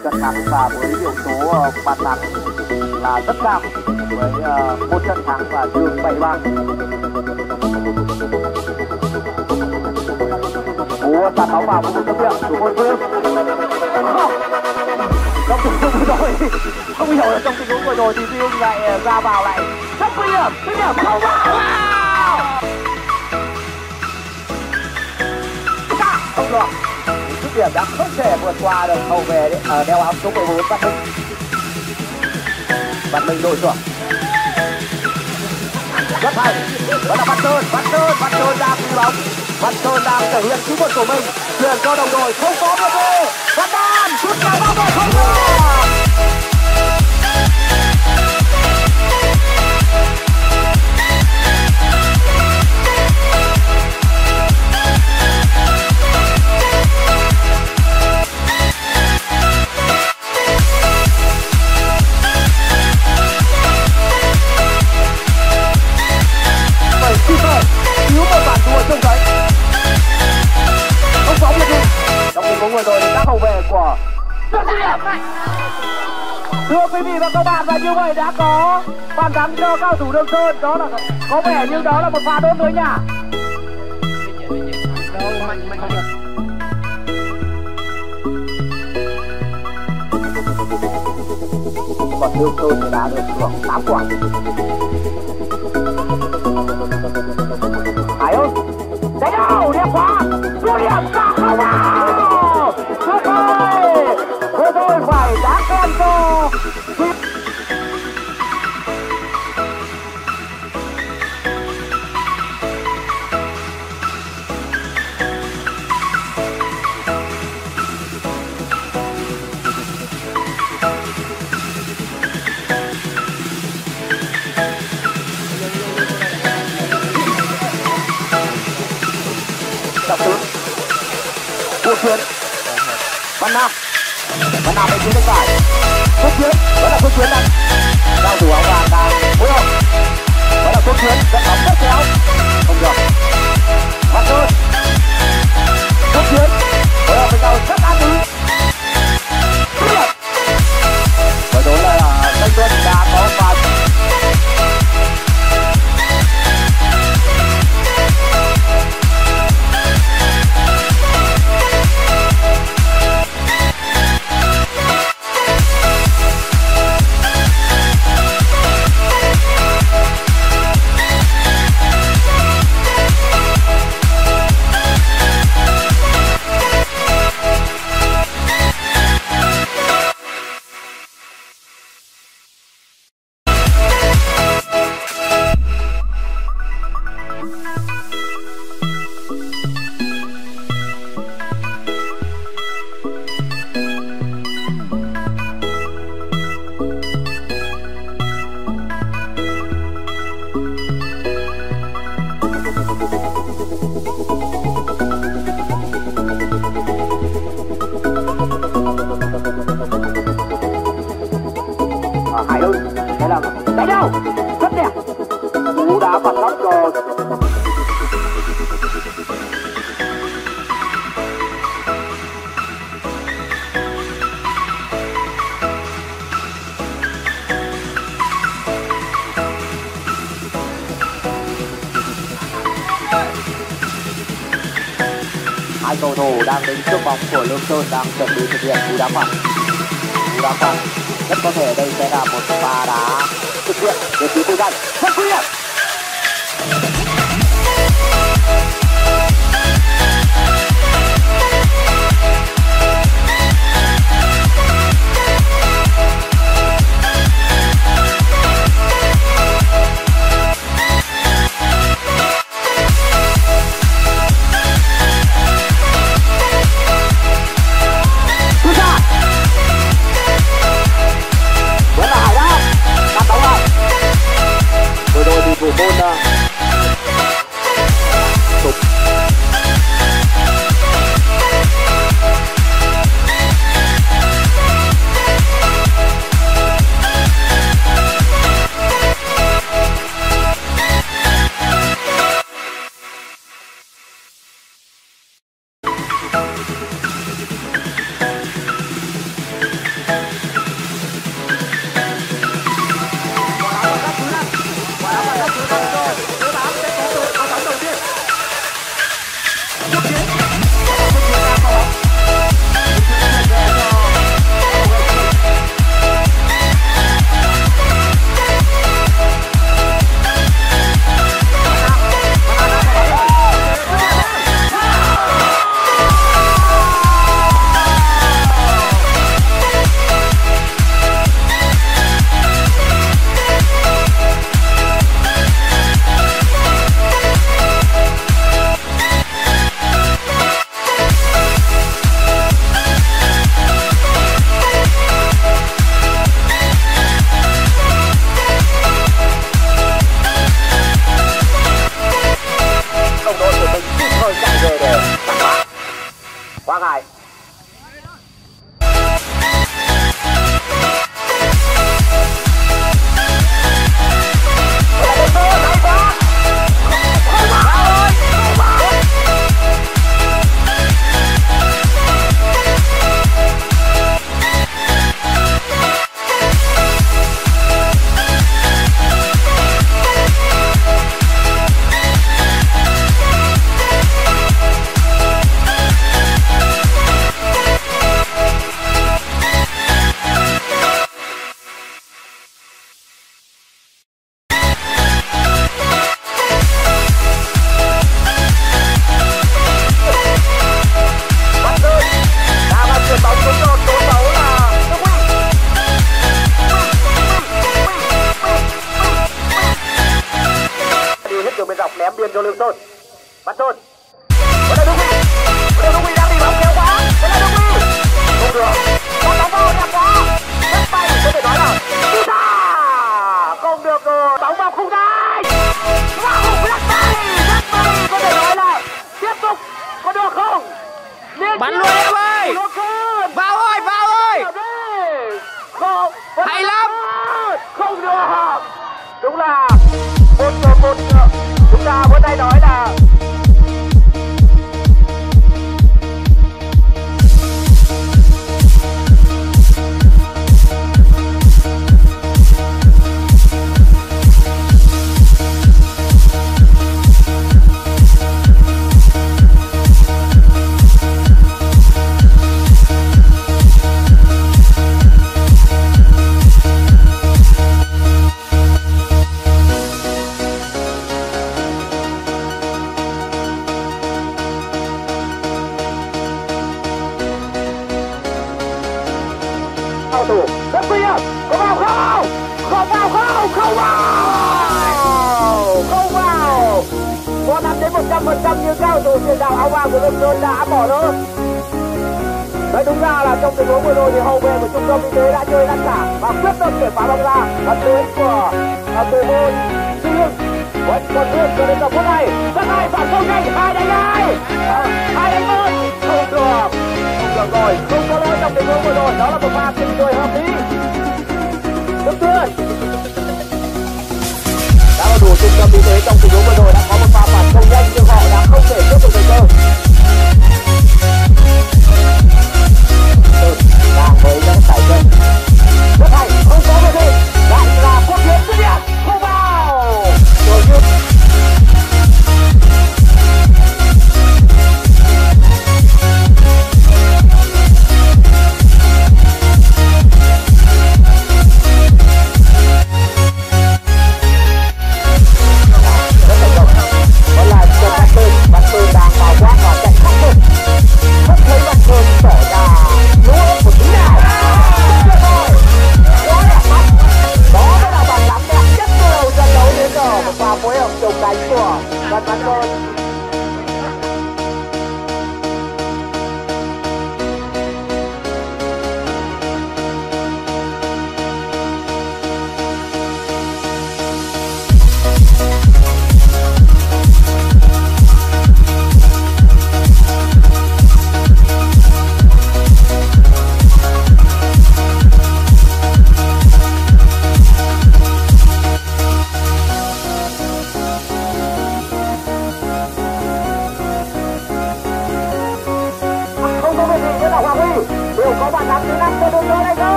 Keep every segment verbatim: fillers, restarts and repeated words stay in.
trận thắng và với điểm số uh, bàn thắng là rất cao với uh, một trận thắng và dương bảy bàn. Cú tạt bóng vào một cú chấp của Ngôi Phương. Trong tình huống vừa rồi không hiểu là trong tình huống vừa rồi thì Duy Hưng lại ra vào lại rất nguy hiểm, nguy hiểm không vào. Không được, dứt điểm đã không thể vượt qua được hậu vệ đấy ở đeo áo số mười bốn Văn Minh. Văn Minh đội trưởng rất hay, đó là Văn Sơn, Văn Sơn, Văn Sơn đang đi bóng, Văn Sơn đang thể hiện kỹ thuật của mình, chuyển cho đồng đội không có một về, Văn Đan sút vào bóng rồi không được. Cứu một bàn thua trông thấy không có một gì trong tình huống vừa rồi thì các hậu vệ của thưa quý vị và các bạn, và như vậy đã có bàn thắng cho cao thủ Đường Sơn. Đó là có vẻ như đó là một pha đốt mới nhá. Còn Đường Sơn thì đã được hưởng tám quả. Hải ơi, đánh đâu đẹp quá, số điểm ra không vào. Tuyệt vời, vừa rồi phải đá khen cho Quốc Chiến, Văn Nam, Văn Nam bên phía bên phải, Quốc Chiến, đó là Quốc Chiến đây, cao thủ áo vàng đang phối hợp, đó là Quốc Chiến, dẫn bóng rất khéo, không được, Văn Sơn, Quốc Chiến, phối hợp với nhau rất an ý, và đó là Thanh Tuân đã có pha. Hải ơi, đây là đánh đâu rất đẹp, cú đá phạt góc rồi. Hai cầu thủ đang đứng trước bóng của Lương Sơn đang chuẩn bị thực hiện cú đá phạt. Cú đá phạt rất có thể đây sẽ là một pha đá thực hiện về phía Tư Danh. Rất nguy hiểm. Thủ môn Tục Hoàng Hải. Ném biên cho Lương Sơn. Văn Sơn. Vẫn là Đức Huy. Vẫn là Đức Huy đang đi bóng kéo quá. Vẫn là Đức Huy. Không được. Con bóng vào đẹp quá. Rất bay có thể nói là đi ra. Không được rồi. Bóng vào khung đáy. Wow, rất bay. Rất bay có thể nói là tiếp tục. Có được không? Bắn luôn em ơi. Vào ơi, vào ơi. Không. Hay lắm. Không được. Đúng là một một chúng ta vẫn hay nói là thủ rất nguy hiểm, có vào không? Không vào không? Không vào, không vào. Có năm đến một trăm phần trăm như cao thủ tiền đạo áo vàng của Lương Sơn đã bỏ lỡ. Đấy, đúng ra là trong tình huống vừa rồi thì hậu vệ của trung tâm y tế đã chơi ngăn cản và quyết tâm để phá bóng ra. Và tuyến của thủ môn Duy Hưng vẫn còn nguyên cho đến giờ phút này. Rất hay, phản công nhanh, hai đánh hai, hai đánh một, không được. Được rồi, không có lỗi trong tình huống vừa rồi, đó là một pha tuyệt vời hợp lý. Đức Tuyên đã có đủ trung tâm y tế trong tình huống vừa rồi, đã có một pha phản công nhanh nhưng họ đã không thể tiếp tục thành công. Đang với những sải chân rất hay, không có vấn đề, lại là Quốc Hiến dứt điểm, không vào. Rồi như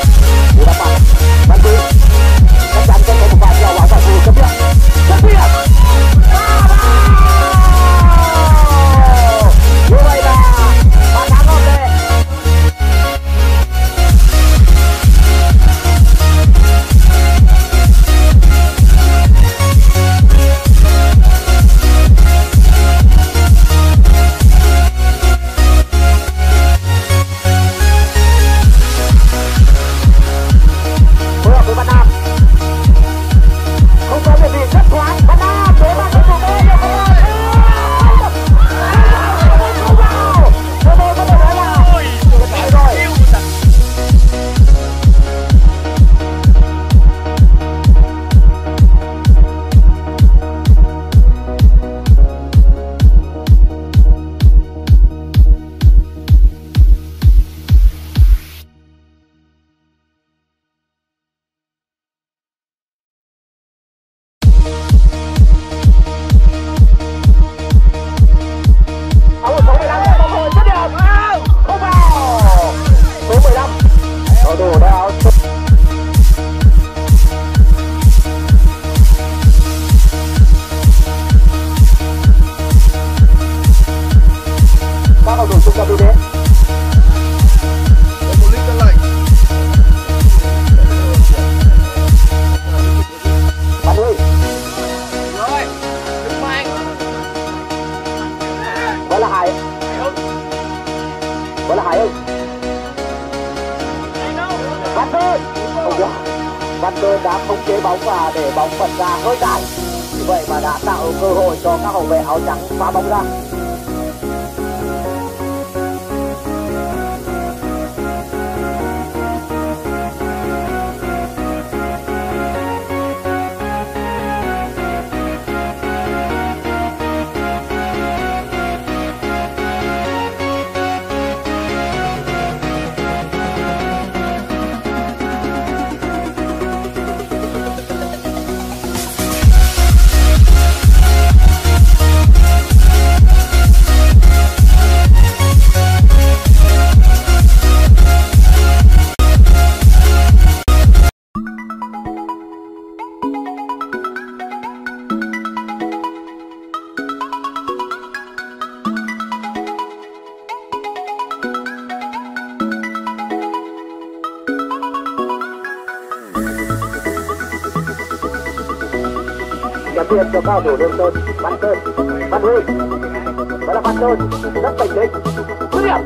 Hãy subscribe cho kênh Ghiền Mì Gõ để không bỏ lỡ những video hấp dẫn. Văn Sơn. Không được. Văn Sơn đã khống chế bóng và để bóng bật ra hơi dài. Như vậy mà đã tạo cơ hội cho các hậu vệ áo trắng phá bóng ra. Nhận tiền cho cao thủ Lương Sơn, Văn Sơn, Văn Huy. Đó là Văn Sơn, rất bình tĩnh. Dứt điểm.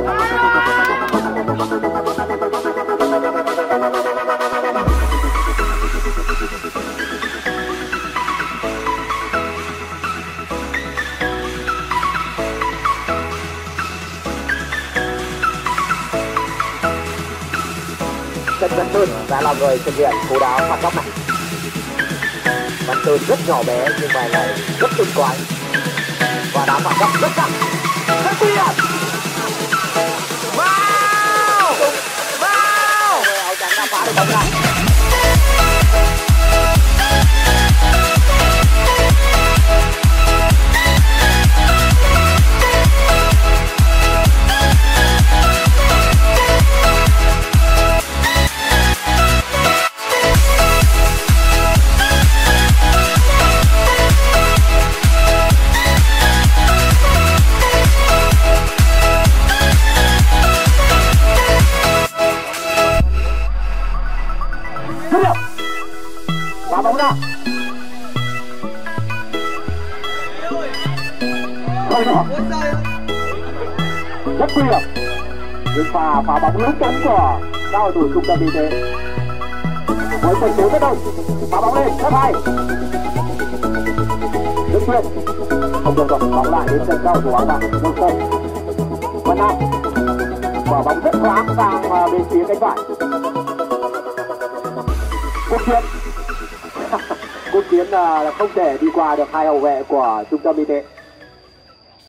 Trần Văn Sơn đã là người thực hiện cú đá phạt góc này. Văn Sơn rất nhỏ bé nhưng mà lại rất tinh quái và đá phạt góc rất căng, rất nguy hiểm. Vào! Vào! Áo trắng đã phá được bóng ra. Phá bóng ra. Không được. Rất nguy hiểm. Nhưng pha phá bóng lớn chắn của các cầu thủ trung tâm y tế. Với tình thế rất đông. Phá bóng lên, rất hay. Đức Tuyên. Không được rồi, bóng lại đến chân cầu thủ áo vàng Lương Sơn. Văn Nam. Quả bóng rất thoáng sang bên phía cánh phải. Quốc Chiến. Quốc Chiến là không thể đi qua được hai hậu vệ của trung tâm y tế.